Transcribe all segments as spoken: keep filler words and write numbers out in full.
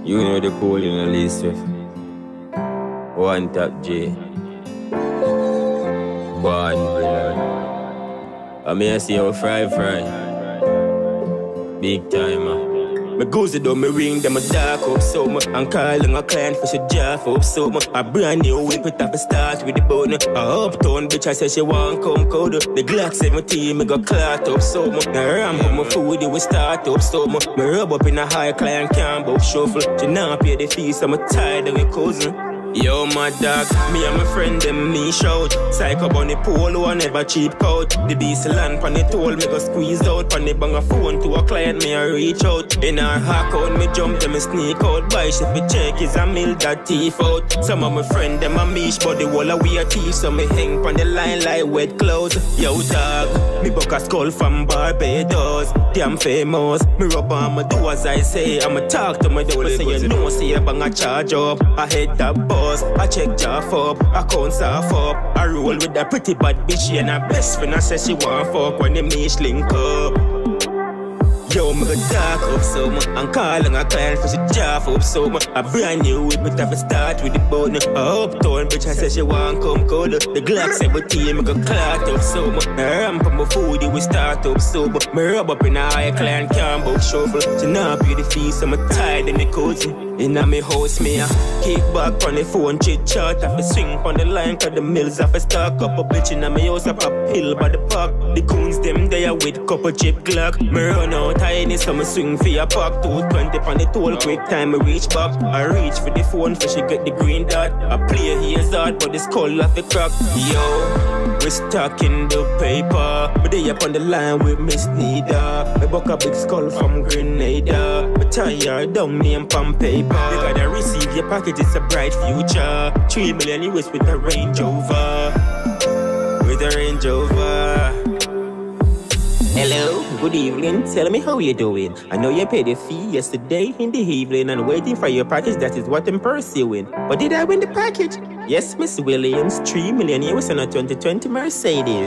You know the cool in the list, Swiff. One tap J. One blood. I mean, I see how fry fry. Big timer. Me goes down, me ring them a dark up so much. I'm calling a client for she jaff up so much. A brand new whip it up and start with the button. A uptown bitch I say she want come code. The Glock seventeen me go clot up so much. Now ram up my food it will start up so much. Me rub up in a high client can't both shuffle. She not pay the fees so I'm tired of my cousin. Yo, my dog, me and my friend, them me shout. Psycho bunny polo, I never cheap out. The beast land pan the toll, me go squeeze out. Pan the bang a phone to a client, me I reach out. In our hack out, me jump, them me sneak out. Buy shit me check, is a mill that teeth out. Some of my friend, them a mish, but the wall a we a thief. So me hang pan the line like wet clothes. Yo, dog, me buck a skull from Barbados. Damn famous, me rub on my do as I say. I'ma talk to my door, say you know, say you bang a charge up. I hit that ball. I check Jaff up, accounts off up. I roll with that pretty bad bitch, and her best friend I say she want fuck when the mesh link up. Yo, me go dark up so much. I'm calling a client for she Jaff up so much. A brand new whip, it have to start with the button. A uptown bitch I say she want come cold. The Glock seventeen, me go clot up so much. I ramp up my food, it will start up so much. Me rub up in a high client can't both shuffle. She not pay the fees, so I'm tired in the cozy. Inna me house, me a kick back on the phone, chit chat. I fi swing on the line, cause the mills I fi stock up a bitch inna me house, I pop pill by the park. The coons them there with couple chip Glock. Me run out tiny, so me swing for a pack. two twenty on the toll, quick time me reach back. I reach for the phone, for she get the green dot. I play here hard, but the skull off the crack. Yo, we stuck in the paper. But they up on the line with Miss Nida. Me buck a big skull from Grenada. Me tired down me and pump paper. You gotta receive your package, it's a bright future. Three million U S with a Range Rover. With a Range Rover. Hello, good evening. Tell me how you doing. I know you paid the fee yesterday in the evening and waiting for your package. That is what I'm pursuing. But did I win the package? Yes, Miss Williams. Three million U S on a twenty twenty Mercedes.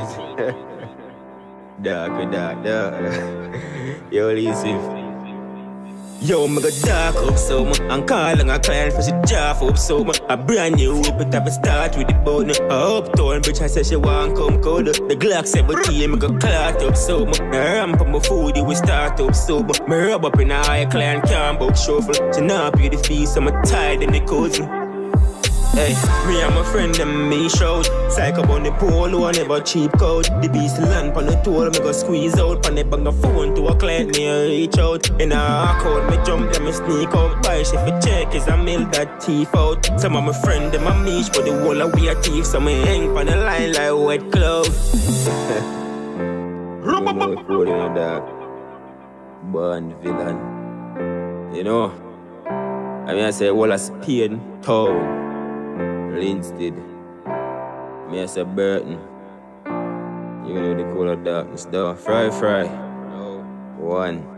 Dog, dog, dog. Yo, listen. Yo, me go dark up so much. I'm calling a client for she Jaff up so much. A brand new whip, it have to start with the button. A uptown bitch I say she want come cold. The Glock seventeen, me go clot up so much. I ramp up my food, it will start up so much. Me rub up in a high client can't both shuffle. She not pay the fees, so I'm tired in the cozy. Hey, me and my friend them me shout. Psycho bunny polo, I never cheap coat. The beast land pan the toll, me go squeeze out. Pan the bang a phone to a client, me a reach out. In a account, me jump them, me sneak out. Buy shit for check, is a mill that teeth out. Some of my friend them a mish, but the whole of we a thief. So me hang pan the line like wet clothes. Born villain. You know, I mean I say all a Spain town. Linstead, me I say Burton. You know the call of darkness, though. Fry, fry. One.